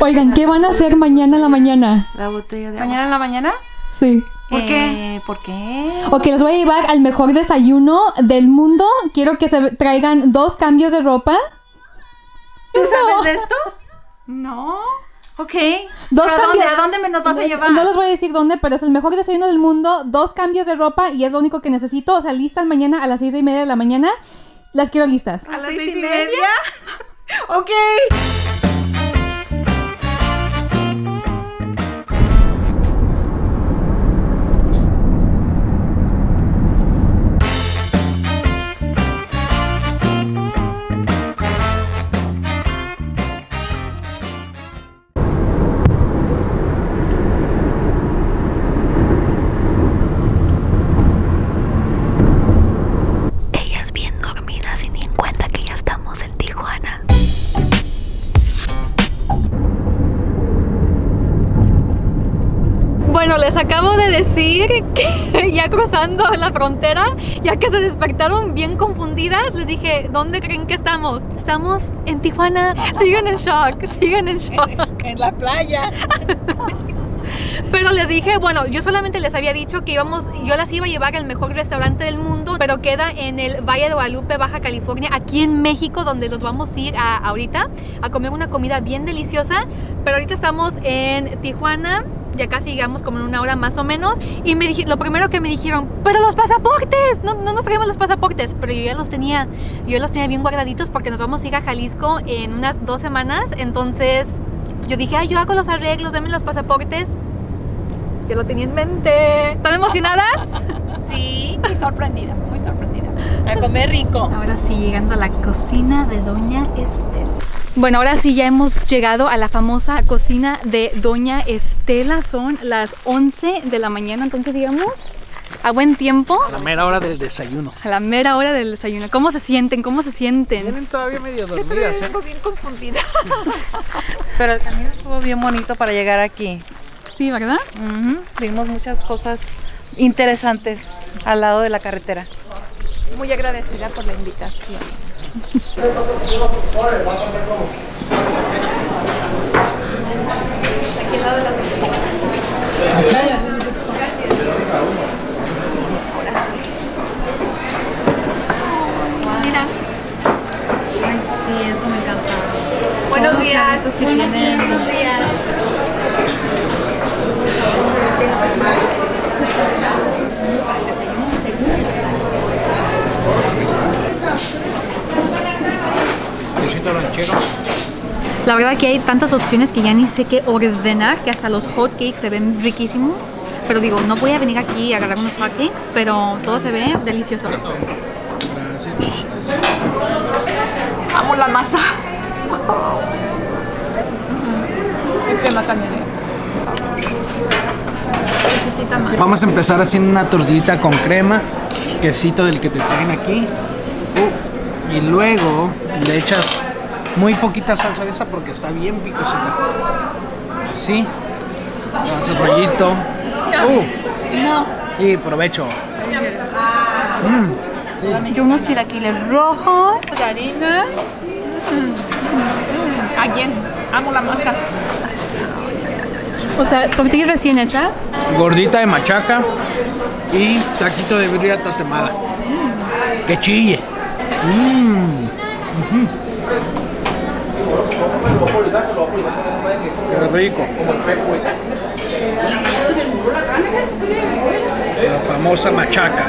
Oigan, ¿qué van a hacer mañana en la mañana? La botella de agua. ¿Mañana en la mañana? Sí. ¿Por qué? ¿Por qué? Ok, les voy a llevar al mejor desayuno del mundo. Quiero que se traigan 2 cambios de ropa. ¿Tú sabes de esto? No. Ok. Dos ¿Pero cambios. ¿A dónde nos vas a llevar? No les voy a decir dónde, pero es el mejor desayuno del mundo. 2 cambios de ropa y es lo único que necesito. O sea, listas mañana a las 6:30 de la mañana. Las quiero listas. ¿A las 6:30? Ok. Ellas bien dormidas y ni en cuenta que ya estamos en Tijuana. Bueno, les acabo de decir que ya cruzando la frontera, ya que se despertaron bien confundidas, les dije, ¿dónde creen que estamos? Estamos en Tijuana. Siguen en shock, siguen en shock. En la playa. Pero les dije, bueno, yo solamente les había dicho que yo las iba a llevar al mejor restaurante del mundo, pero queda en el Valle de Guadalupe, Baja California, aquí en México, donde los vamos a ir ahorita a comer una comida bien deliciosa. Pero ahorita estamos en Tijuana, ya casi llegamos como en 1 hora más o menos. Y lo primero que me dijeron, pero los pasaportes, no nos traemos los pasaportes. Pero yo ya los tenía bien guardaditos porque nos vamos a ir a Jalisco en unas 2 semanas. Entonces yo dije, yo hago los arreglos, denme los pasaportes. Ya lo tenía en mente. ¿Están emocionadas? Sí. Muy sorprendidas, muy sorprendidas. A comer rico. Ahora sí, llegando a la cocina de Doña Estela. Bueno, ahora sí ya hemos llegado a la famosa cocina de Doña Estela. Son las 11 de la mañana, entonces digamos a buen tiempo. A la mera hora del desayuno. A la mera hora del desayuno. ¿Cómo se sienten? ¿Cómo se sienten? Vienen todavía medio dormidas, ¿eh? Bien confundida. Pero el camino estuvo bien bonito para llegar aquí. Sí, ¿verdad? Vimos muchas cosas interesantes al lado de la carretera. Muy agradecida por la invitación. Aquí al lado de las Mira. Ay, sí, eso me encanta. Buenos días. Buenos días. Quesito ranchero. La verdad que hay tantas opciones que ya ni sé qué ordenar, que hasta los hot cakes se ven riquísimos. Pero digo, no voy a venir aquí a agarrar unos hot cakes, pero todo se ve delicioso. Amo la masa. El crema también, Vamos a empezar haciendo una tortillita con crema, quesito del que te traen aquí. Y luego le echas muy poquita salsa de esa porque está bien picosita. Así. Le haces rollito. No. Y provecho. Yo unos chilaquiles rojos de harina. Again, amo la masa. O sea, tortillas recién hechas. Gordita de machaca y taquito de birria tatemada. Que chille. Qué rico. La famosa machaca.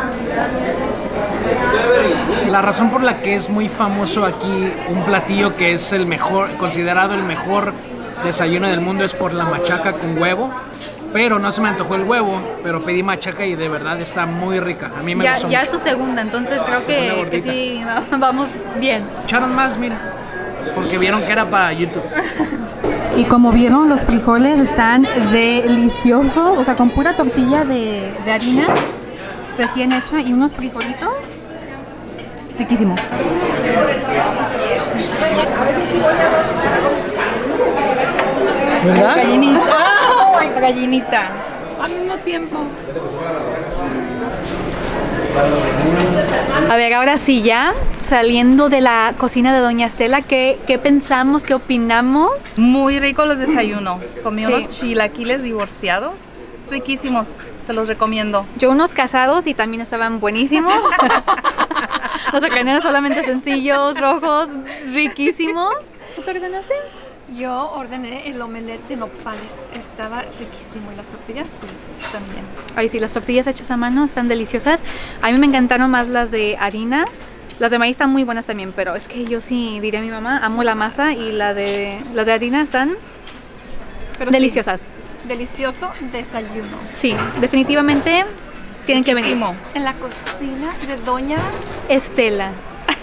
La razón por la que es muy famoso aquí un platillo que es el mejor, considerado el mejor desayuno del mundo, es por la machaca con huevo. Pero no se me antojó el huevo, pero pedí machaca y de verdad está muy rica. A mí me gustó Ya mucho. es su segunda, entonces creo que sí, vamos bien. Echaron más, mira, porque vieron que era para YouTube. Y como vieron, los frijoles están deliciosos, o sea, con pura tortilla de harina recién hecha y unos frijolitos. Riquísimo. ¿Verdad? Gallinita. ¡Ay, gallinita! Al mismo tiempo. A ver, ahora sí ya, saliendo de la cocina de Doña Estela, ¿qué pensamos, qué opinamos? Muy rico los desayunos. Comí Sí. unos chilaquiles divorciados. Riquísimos. Se los recomiendo. Yo unos casados y también estaban buenísimos. Los acarneros solamente sencillos, rojos, riquísimos. ¿Tú qué ordenaste? Yo ordené el omelette de nopales. Estaba riquísimo. Y las tortillas, pues también. Ay, sí, las tortillas hechas a mano están deliciosas. A mí me encantaron más las de harina. Las de maíz están muy buenas también, pero es que yo sí diría a mi mamá, amo la masa y las de harina están Pero deliciosas. sí, delicioso desayuno. Sí, definitivamente tienen que venir. Riquísimo. En la cocina de Doña Estela.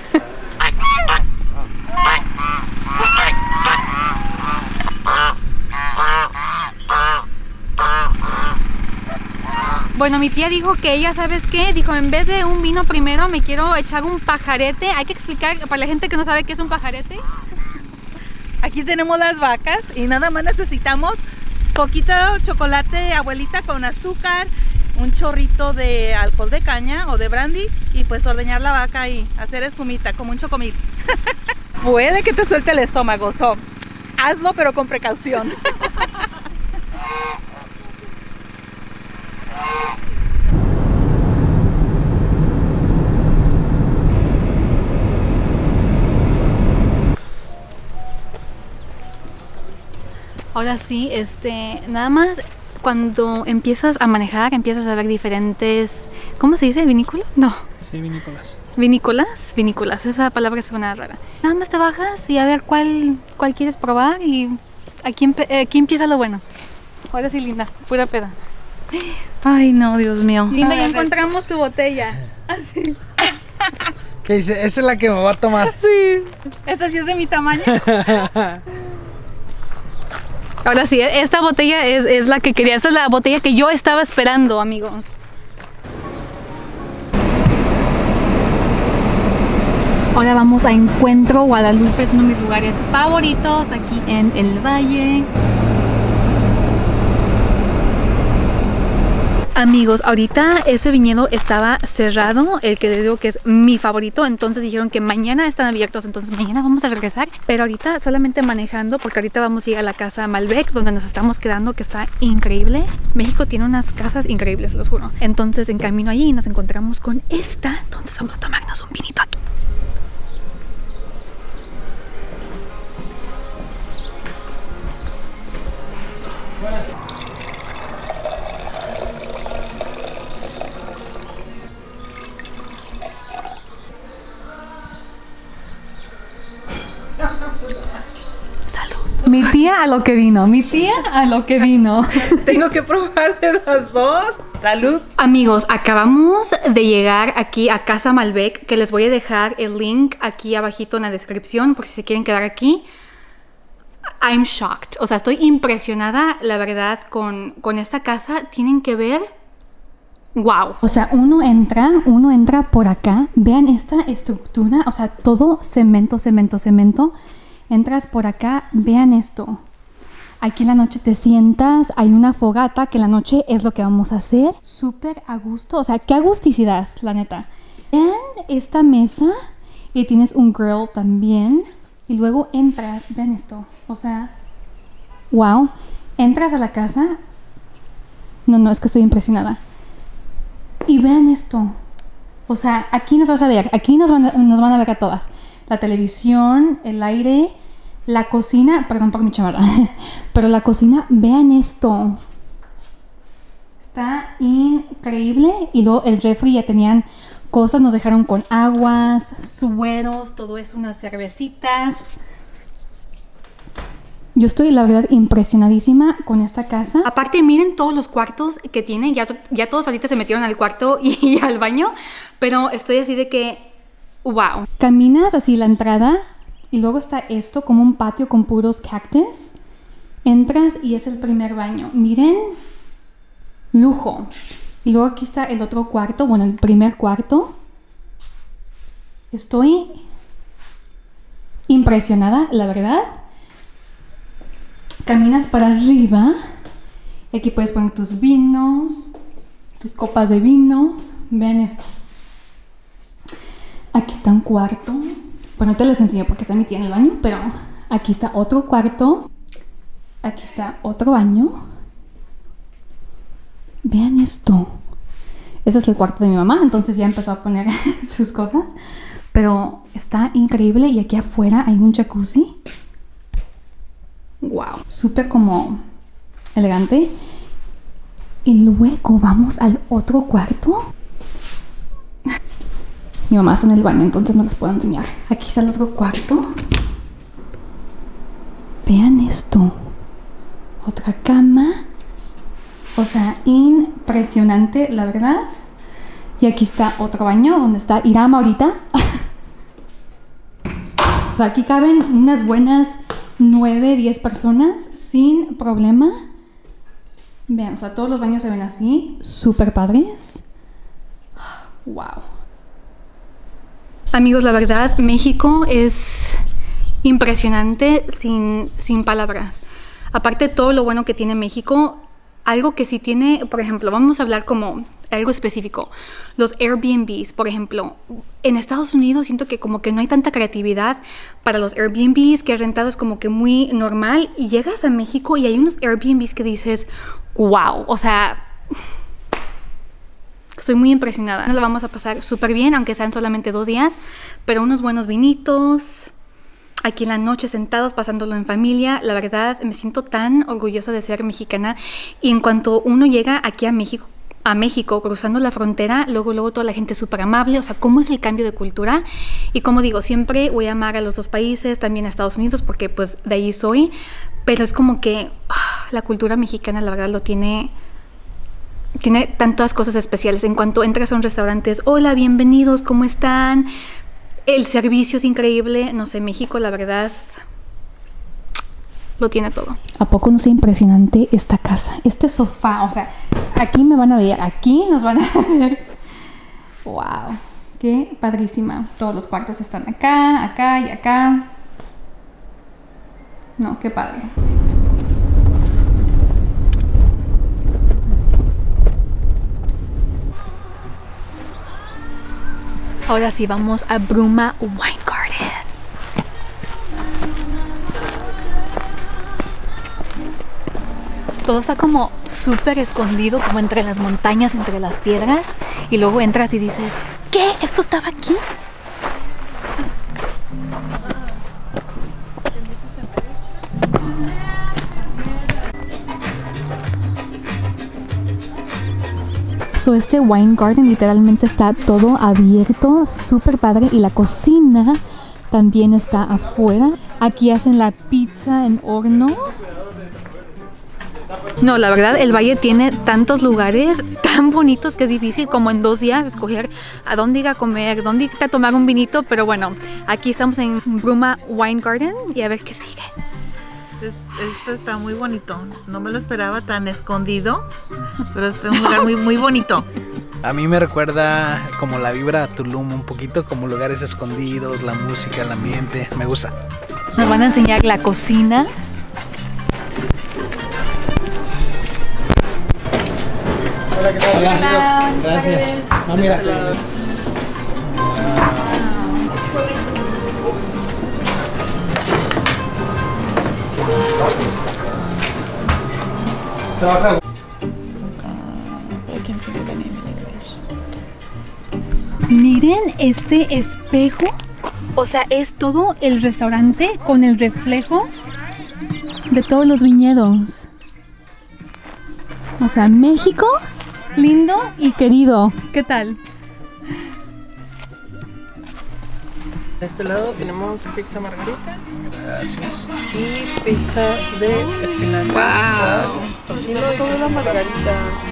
Bueno, mi tía dijo que ella, ¿sabes qué? Dijo, en vez de un vino primero, me quiero echar un pajarete. Hay que explicar para la gente que no sabe qué es un pajarete. Aquí tenemos las vacas y nada más necesitamos poquito chocolate, abuelita, con azúcar, un chorrito de alcohol de caña o de brandy y pues ordeñar la vaca y hacer espumita como un chocomil. Puede que te suelte el estómago, hazlo pero con precaución. Ahora sí, nada más cuando empiezas a manejar, empiezas a ver diferentes, ¿cómo se dice? ¿Vinícolas? No. Sí, vinícolas. Vinícolas, esa palabra suena rara. Nada más te bajas y a ver cuál quieres probar y aquí empieza lo bueno. Ahora sí, linda, pura peda. Ay no, Dios mío. Linda, ya encontramos tu botella. Así. ¿Qué dice? Esa es la que me va a tomar. Sí. Esta sí es de mi tamaño. Ahora sí, esta botella es la que quería. Esta es la botella que yo estaba esperando, amigos. Ahora vamos a Encuentro Guadalupe, es uno de mis lugares favoritos aquí en el valle. Amigos, ahorita ese viñedo estaba cerrado, el que les digo que es mi favorito, entonces dijeron que mañana están abiertos, entonces mañana vamos a regresar, pero ahorita solamente manejando, porque ahorita vamos a ir a la casa Malbec, donde nos estamos quedando, que está increíble. México tiene unas casas increíbles, los juro. Entonces en camino allí nos encontramos con esta, entonces vamos a tomarnos un vinito aquí. Mi tía a lo que vino, mi tía a lo que vino. Tengo que probar de las dos. Salud. Amigos, acabamos de llegar aquí a Casa Malbec, que les voy a dejar el link aquí abajito en la descripción por si se quieren quedar aquí. I'm shocked, o sea, estoy impresionada, la verdad, con esta casa. Tienen que ver, wow. O sea, uno entra por acá, vean esta estructura, o sea, todo cemento, cemento, cemento. Entras por acá, vean esto. Aquí en la noche te sientas, hay una fogata, que en la noche es lo que vamos a hacer. Súper a gusto, o sea, qué agusticidad, la neta. Vean esta mesa y tienes un grill también. Y luego entras, vean esto, o sea, wow. Entras a la casa. No, es que estoy impresionada. Y vean esto. O sea, aquí nos vas a ver, aquí nos van a ver a todas. La televisión, el aire, la cocina, perdón por mi chamarra, pero la cocina, vean esto. Está increíble. Y luego el refri ya tenían cosas, nos dejaron con aguas, sueros, todo eso, unas cervecitas. Yo estoy, la verdad, impresionadísima con esta casa. Aparte, miren todos los cuartos que tiene. Ya todos ahorita se metieron al cuarto y al baño, pero estoy así de que wow. Caminas así la entrada y luego está esto como un patio con puros cactus. Entras y es el primer baño. Miren, lujo. Y luego aquí está el otro cuarto, bueno, el primer cuarto. Estoy impresionada, la verdad. Caminas para arriba. Aquí puedes poner tus vinos, tus copas de vinos. Vean esto. Aquí está un cuarto. Bueno, te les enseño porque está mi tía en el baño, pero aquí está otro cuarto. Aquí está otro baño. Vean esto. Ese es el cuarto de mi mamá, entonces ya empezó a poner sus cosas. Pero está increíble y aquí afuera hay un jacuzzi. Wow, súper como elegante. Y luego vamos al otro cuarto. Mi mamá está en el baño, entonces no les puedo enseñar. Aquí está el otro cuarto. Vean esto. Otra cama. O sea, impresionante, la verdad. Y aquí está otro baño donde está Iram ahorita. O sea, aquí caben unas buenas 9, 10 personas sin problema. Vean, o sea, todos los baños se ven así, súper padres. Wow. Amigos, la verdad, México es impresionante sin palabras. Aparte de todo lo bueno que tiene México, algo que sí tiene, por ejemplo, vamos a hablar como algo específico. Los Airbnbs, por ejemplo. En Estados Unidos siento que como que no hay tanta creatividad para los Airbnbs, que rentado es como que muy normal. Y llegas a México y hay unos Airbnbs que dices, wow, o sea, estoy muy impresionada. Nos la vamos a pasar súper bien, aunque sean solamente 2 días, pero unos buenos vinitos, aquí en la noche sentados, pasándolo en familia. La verdad, me siento tan orgullosa de ser mexicana. Y en cuanto uno llega aquí a México, cruzando la frontera, luego toda la gente es súper amable. O sea, cómo es el cambio de cultura. Y como digo, siempre voy a amar a los 2 países, también a Estados Unidos, porque pues de ahí soy. Pero es como que la cultura mexicana, la verdad, tiene tantas cosas especiales. En cuanto entras a un restaurante, hola, bienvenidos, ¿cómo están? El servicio es increíble. No sé, México, la verdad, lo tiene todo. ¿A poco no es impresionante esta casa? Este sofá, o sea, aquí me van a ver, aquí nos van a ver. Wow, qué padrísima. Todos los cuartos están acá, acá y acá. No, qué padre. Ahora sí, vamos a Bruma Wine Garden. Todo está como súper escondido, como entre las montañas, entre las piedras. Y luego entras y dices, ¿qué? ¿Esto estaba aquí? Este wine garden literalmente está todo abierto, súper padre, y la cocina también está afuera. Aquí hacen la pizza en horno. No, la verdad, el valle tiene tantos lugares tan bonitos que es difícil como en 2 días escoger a dónde ir a comer, dónde ir a tomar un vinito. Pero bueno, aquí estamos en Bruma Wine Garden y a ver qué sigue. Esto está muy bonito. No me lo esperaba tan escondido, pero este es un lugar muy bonito. A mí me recuerda como la vibra a Tulum, un poquito como lugares escondidos, la música, el ambiente. Me gusta. Nos van a enseñar la cocina. Hola, ¿qué tal? Hola. Gracias. Ah, mira. Trabaja. Miren este espejo. O sea, es todo el restaurante con el reflejo de todos los viñedos. O sea, México, lindo y querido. ¿Qué tal? De este lado tenemos pizza margarita. Gracias. Y pizza de espinaca. Gracias. Tocino y queso margarita.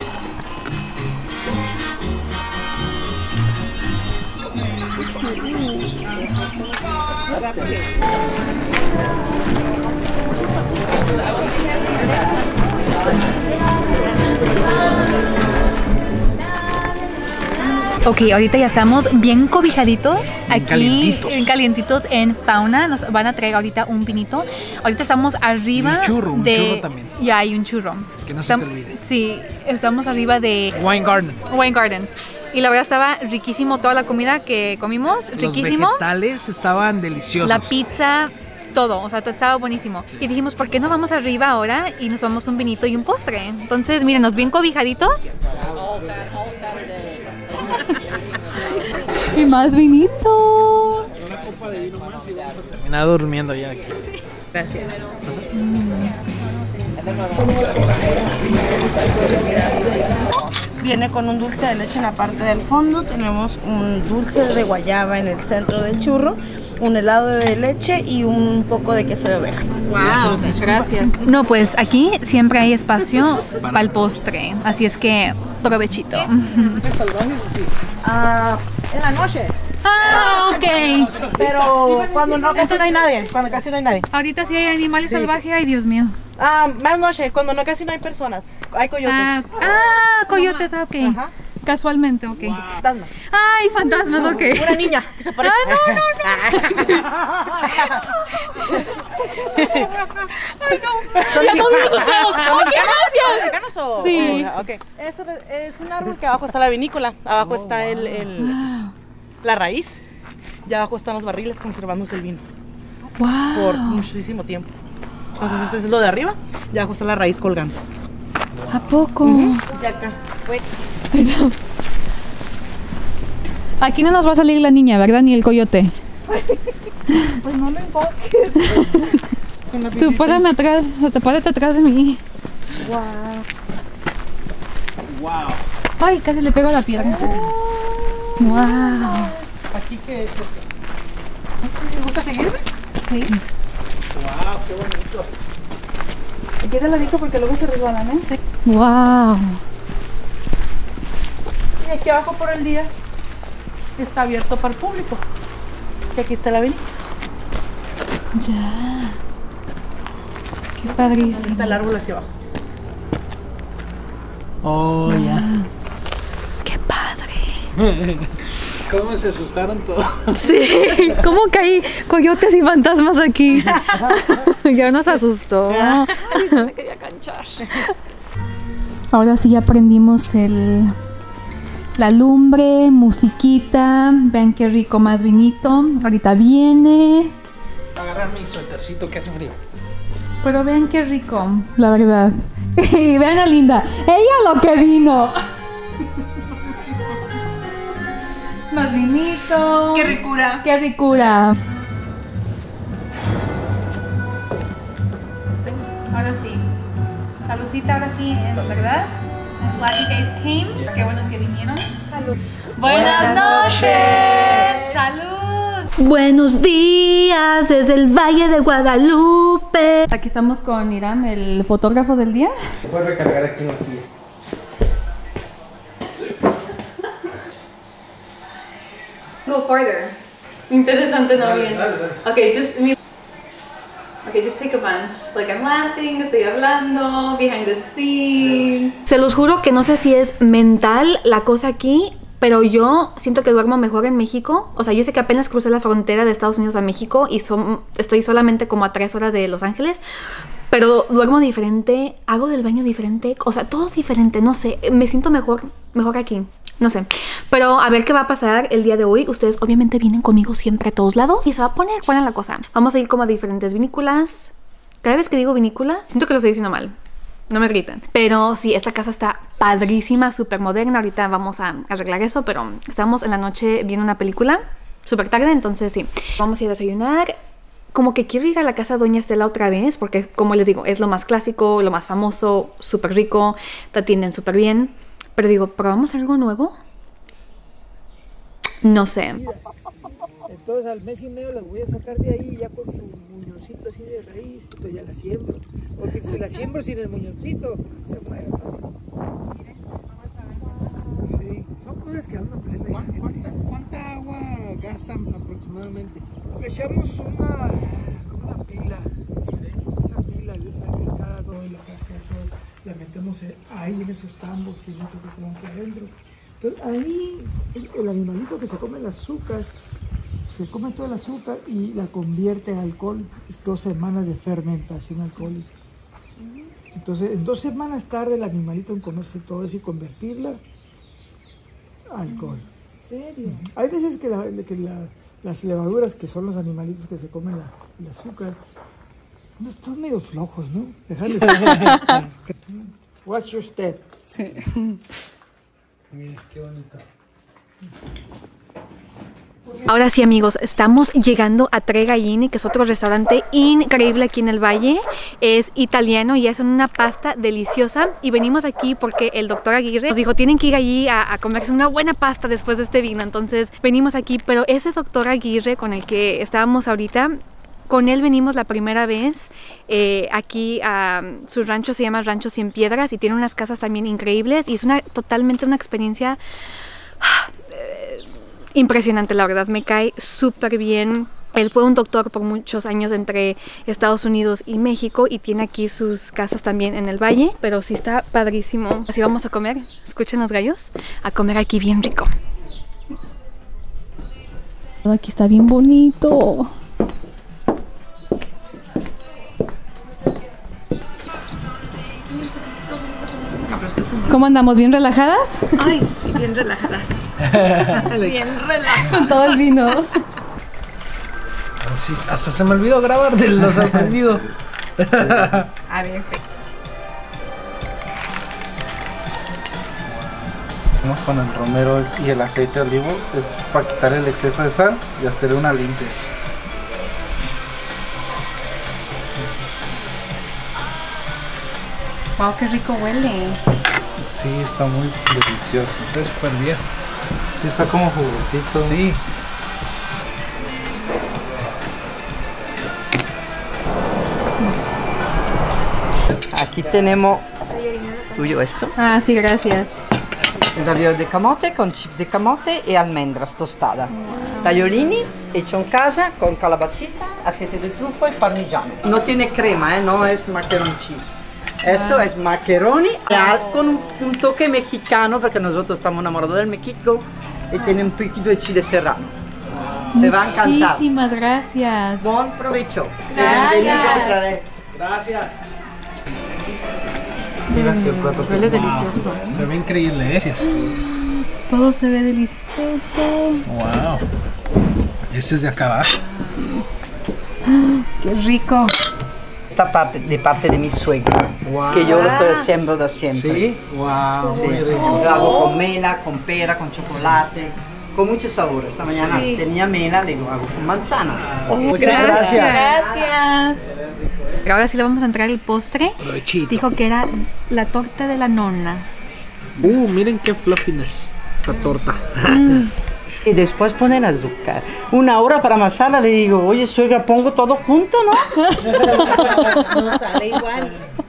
Ok, ahorita ya estamos bien cobijaditos aquí, calientitos. bien calientitos en Fauna. Nos van a traer ahorita un vinito. Ahorita estamos arriba Y un churro también. Ya hay un churro. Que no se te olvide. Sí, estamos arriba de Wine Garden. Wine Garden. Y la verdad estaba riquísimo toda la comida que comimos, riquísimo. Los vegetales estaban deliciosos. La pizza, todo, o sea, estaba buenísimo. Y dijimos, ¿por qué no vamos arriba ahora y nos tomamos un vinito y un postre? Entonces, mírenos, bien cobijaditos. Y más vinito. Una copa de vino más y vamos a terminar durmiendo ya aquí. Sí. Gracias. Viene con un dulce de leche en la parte del fondo. Tenemos un dulce de guayaba en el centro del churro, un helado de leche y un poco de queso de oveja. Wow, gracias. No, pues aquí siempre hay espacio para el postre, así es que provechito. ¿Es salvaje o sí? En la noche. Ah, ok. Pero cuando no, casi no hay nadie. Cuando casi no hay nadie. Ahorita sí hay animales salvajes, ay Dios mío. Más noche, cuando no casi no hay personas. Hay coyotes. Coyotes, ok. Ajá. Casualmente, ok. Fantasmas. Ay, fantasmas, ok. Una niña que se parece. Ay, no. Ya todos nos asustamos. Ok, gracias. Sí. Okay. Es un árbol que abajo está la vinícola. Abajo está la raíz. Y abajo están los barriles conservándose el vino. Wow. Por muchísimo tiempo. Entonces este es lo de arriba. Y abajo está la raíz colgando. ¿A poco? Y acá. Ay, no. Aquí no nos va a salir la niña, ¿verdad? Ni el coyote. Pues no me enfoques. Tú párame atrás, párate atrás de mí. Wow. Ay, casi le pego a la pierna. Wow. ¿Aquí qué es eso? ¿Te gusta seguirme? Sí. Wow, qué bonito. ¿Quieres la dijo porque luego se resbalan, eh? Sí. Wow. Y aquí abajo por el día está abierto para el público. Y aquí está la avenida. Ya. Qué padrísimo. Está el árbol hacia abajo. Oh, ya. Qué padre. ¿Cómo se asustaron todos? Sí. ¿Cómo que hay coyotes y fantasmas aquí? Ya nos asustó. Me quería canchar. Ahora sí ya prendimos la lumbre, musiquita. Vean qué rico, más vinito. Ahorita viene. Agarrar mi suétercito que hace frío. Pero vean qué rico, la verdad. Y vean a Linda. Ella lo que vino. Más vinito. ¡Qué ricura! ¡Qué ricura! Ahora sí. Saludcita, ahora sí, ¿verdad? I'm glad you guys came. Qué bueno que vinieron. Salud. Buenas noches. Salud. Buenos días desde el Valle de Guadalupe. Aquí estamos con Iram, el fotógrafo del día. Puedes recargar aquí en la silla. Go further. Interesante, no bien. Dale. Okay, just take a bunch. Like I'm laughing, estoy hablando, behind the scenes. Se los juro que no sé si es mental la cosa aquí, pero yo siento que duermo mejor en México. O sea, yo sé que apenas crucé la frontera de Estados Unidos a México y estoy solamente como a 3 horas de Los Ángeles. Pero duermo diferente, hago del baño diferente, o sea, todo es diferente, no sé, me siento mejor aquí, no sé. Pero a ver qué va a pasar el día de hoy. Ustedes obviamente vienen conmigo siempre a todos lados y se va a poner buena la cosa. Vamos a ir como a diferentes vinícolas. Cada vez que digo vinícula, siento que lo estoy diciendo mal. No me gritan. Pero sí, esta casa está padrísima, súper moderna. Ahorita vamos a arreglar eso, pero estamos en la noche viendo una película súper tarde, entonces sí. Vamos a ir a desayunar. Como que quiero ir a la casa de Doña Estela otra vez, porque como les digo, es lo más clásico, lo más famoso, súper rico, te atienden súper bien. Pero digo, ¿probamos algo nuevo? No sé. Entonces al mes y medio las voy a sacar de ahí ya con su muñoncito así de raíz, pues ya la siembro. Porque si la siembro sin el muñoncito, se muere fácil. Sí, son cosas que andan plena. ¿Cuánta agua gastan aproximadamente? Le echamos una pila. ¿Sí? Una pila cada todo en la casa, la metemos ahí en esos tambos y nosotros que tenemos aquí adentro. Entonces ahí el animalito que se come el azúcar, se come todo el azúcar y la convierte en alcohol. Es 2 semanas de fermentación alcohólica. Entonces en 2 semanas tarde el animalito en comerse todo eso y convertirla alcohol. ¿En serio? Hay veces que, las levaduras, que son los animalitos que se comen el azúcar, están medio flojos, ¿no? Dejarles. Watch your step. Sí. Mira, qué bonito. Ahora sí, amigos, estamos llegando a Tre Galline, que es otro restaurante increíble aquí en el Valle. Es italiano y hacen una pasta deliciosa. Y venimos aquí porque el doctor Aguirre nos dijo, tienen que ir allí a comerse una buena pasta después de este vino. Entonces venimos aquí, pero ese doctor Aguirre con el que estábamos ahorita, con él venimos la primera vez. Aquí su rancho se llama Rancho Cien Piedras y tiene unas casas también increíbles. Y es totalmente una experiencia impresionante, la verdad, me cae súper bien. Él fue un doctor por muchos años entre Estados Unidos y México y tiene aquí sus casas también en el valle, pero sí está padrísimo. Así vamos a comer, escuchen los gallos, a comer aquí bien rico. Todo aquí está bien bonito. ¿Cómo andamos? ¿Bien relajadas? Ay, sí, bien relajadas. Bien relajadas. Con todo el vino. Sí, hasta se me olvidó grabar de los aprendidos. A ver, Con el romero y el aceite de olivo es para quitar el exceso de sal y hacer una limpia. wow, qué rico huele. Sí, está muy delicioso. Está súper bien. Sí, está como jugosito. Sí. Aquí tenemos tuyo esto. Ah, sí, gracias. Ravioli de camote con chip de camote y almendras tostadas. Tagliolini hecho en casa con calabacita, aceite de trufa y parmigiano. No tiene crema, no es macaroni cheese. Esto es macaroni con un toque mexicano porque nosotros estamos enamorados del México y tiene un poquito de chile serrano. Te va a encantar. Muchísimas gracias. Buen provecho. Gracias. Gracias. Mira ese plato. Huele delicioso. Se ve increíble, gracias. Todo se ve delicioso. Wow. Este es de acá abajo. Qué rico. Esta parte de mi suegra, Wow. que yo lo estoy haciendo de siempre. Sí. Wow. Sí, Muy rico. lo hago con mela, con pera, con chocolate, con mucho sabor. Esta mañana tenía mela, le hago con manzana. Muchas gracias. Gracias. Ahora sí le vamos a entrar el postre. Provechito. Dijo que era la torta de la nonna. Miren qué fluffiness. La torta. Y después pone el azúcar. 1 hora para amasarla, le digo, oye suegra, pongo todo junto, ¿no? No sale igual.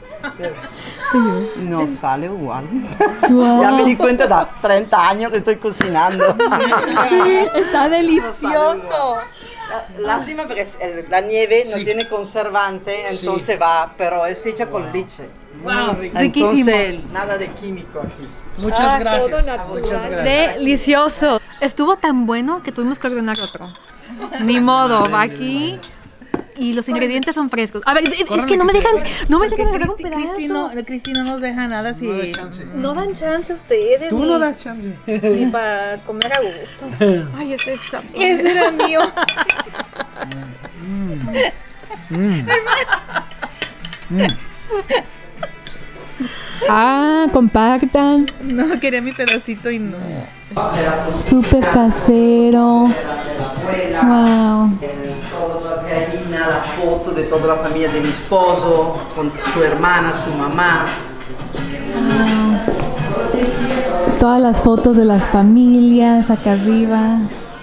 No sale igual. Wow. Ya me di cuenta de 30 años que estoy cocinando. Sí, está delicioso. Lástima porque la nieve no Sí. tiene conservante, Sí. entonces va, pero es hecha con leche. Wow, Entonces, riquísimo. nada de químico aquí. Muchas gracias. Muchas gracias. Delicioso. Estuvo tan bueno que tuvimos que ordenar otro. Ni modo, va aquí. Y los ingredientes son frescos. A ver, es que no me dejan agarrar un pedazo. Cristi no nos deja nada si... No dan chance ustedes. Tú no das chance. Ni para comer a gusto. Ay, este es Ese era mío. Ah, compartan. No, quería mi pedacito y no. Súper casero. Wow. Todas las gallinas, la foto de toda la familia de mi esposo, con su hermana, su mamá. Todas las fotos de las familias acá arriba.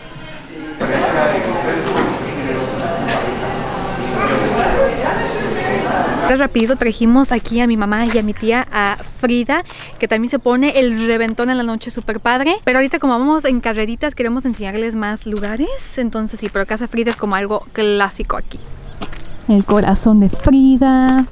Rápido trajimos aquí a mi mamá y a mi tía, a Frida, que también se pone el reventón en la noche súper padre. Pero ahorita como vamos en carreritas queremos enseñarles más lugares. Entonces sí, pero Casa Frida es como algo clásico aquí. El corazón de Frida.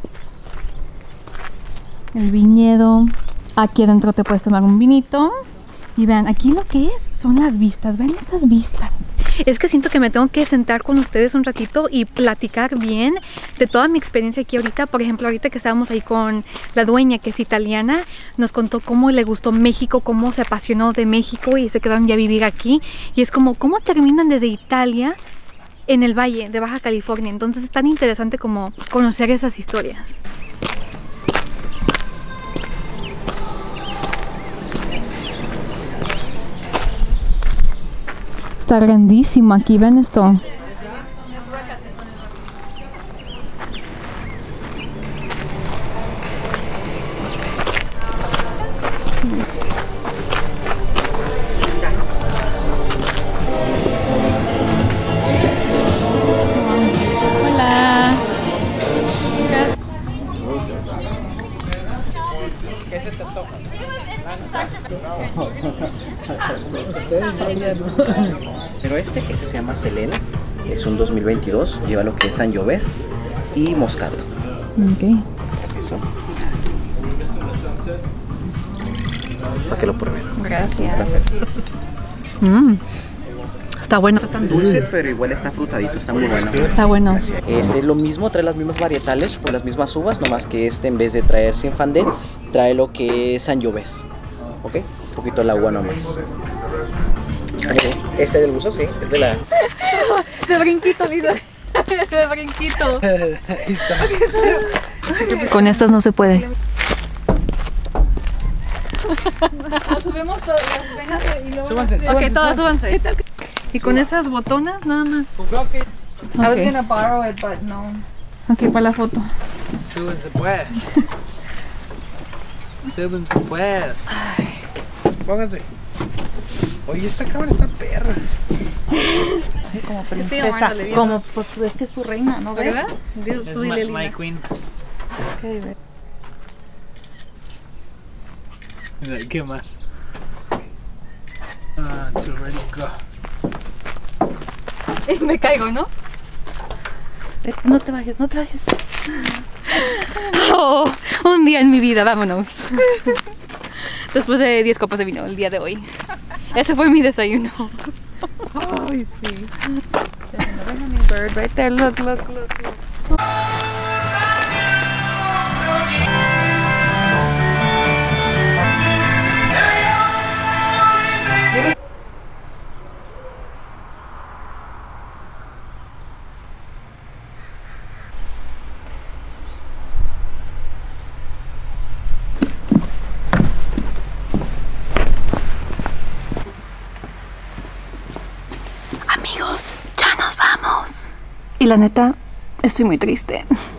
El viñedo. Aquí adentro te puedes tomar un vinito. Y vean, aquí lo que es son las vistas. Vean estas vistas. es que siento que me tengo que sentar con ustedes un ratito y platicar bien de toda mi experiencia aquí ahorita. Por ejemplo, ahorita que estábamos ahí con la dueña, que es italiana, nos contó cómo le gustó México, cómo se apasionó de México y se quedaron ya a vivir aquí. Y es como, ¿cómo terminan desde Italia en el Valle de Baja California? Entonces es tan interesante como conocer esas historias. Está grandísimo aquí, ven esto. Hola. ¿Qué se te toca? Pero este se llama Selena, es un 2022, lleva lo que es Sangiovese y Moscato. Ok. Eso. Para que lo prueben. Gracias. Está bueno. No está tan dulce, pero igual está frutadito, está muy bueno. Está bueno. Este es lo mismo, trae las mismas varietales o las mismas uvas, nomás que este en vez de traer Zinfandel, trae lo que es Sangiovese. ¿Ok? Un poquito el agua nomás. Este del buzo, sí, es de la... De brinquito, Lisa. De brinquito. Con estas no se puede. Subimos todas las venas y luego... Súbanse. Ok, todas súbanse. Y con esas botonas nada más. I was Ok, gonna borrow it, but no. okay, para la foto. Súbanse pues. Súbanse pues. Pónganse. Oye, esta cámara está perra. Como Sí, princesa. llamándole bien. Como, pues es que es tu reina, ¿no ves? ¿Verdad? Es Tú dile, my Lina. queen. Okay, ve. ¿Qué más? Ah, it's already go. Me caigo, ¿no? No te bajes, no te bajes. Oh, un día en mi vida, vámonos. Después de 10 copas de vino el día de hoy. Ese fue mi desayuno. Ay, sí. Déjame mi bird right there. Look, look, look, look. Amigos, ya nos vamos. Y la neta, estoy muy triste.